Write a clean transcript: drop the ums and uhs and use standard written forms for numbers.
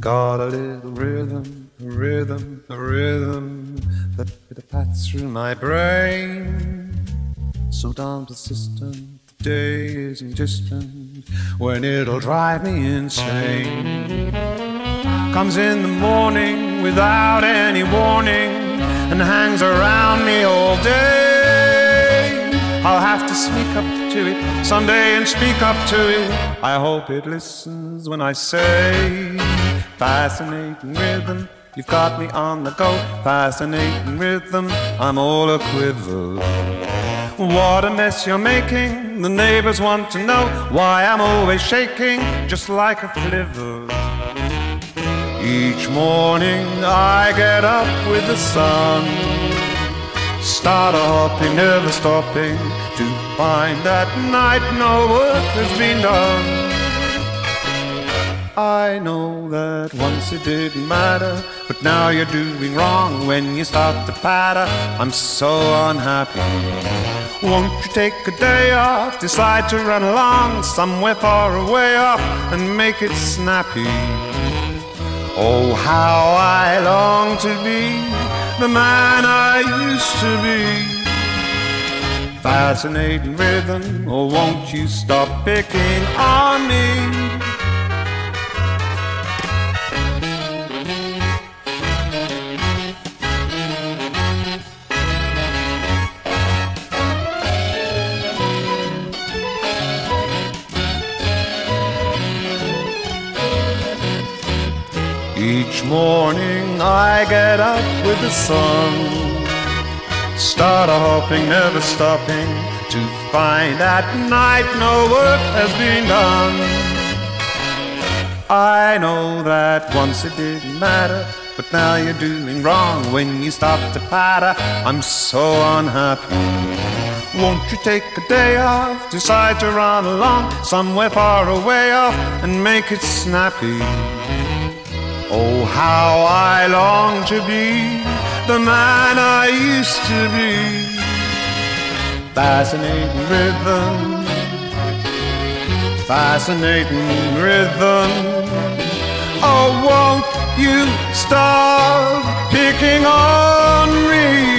got a little rhythm, a rhythm, a rhythm that pats through my brain. So darn persistent, the day isn't distant when it'll drive me insane. Comes in the morning without any warning and hangs around me all day. I'll have to sneak up to it someday and speak up to it. I hope it listens when I say, fascinating rhythm, you've got me on the go. Fascinating rhythm, I'm all a quiver. What a mess you're making, the neighbors want to know why I'm always shaking just like a flivver. Each morning I get up with the sun, start a-hopping, never stopping, to find that night no work has been done. I know that once it didn't matter, but now you're doing wrong when you start to patter. I'm so unhappy. Won't you take a day off, decide to run along somewhere far away off and make it snappy? Oh, how I long to be the man I used to be. Fascinating rhythm, oh won't you stop picking on me? Each morning I get up with the sun, start a-hopping, never stopping, to find at night no work has been done. I know that once it didn't matter, but now you're doing wrong when you stop to patter. I'm so unhappy. Won't you take a day off, decide to run along somewhere far away off and make it snappy? Oh, how I long to be the man I used to be. Fascinating rhythm, fascinating rhythm. Oh, won't you stop picking on me?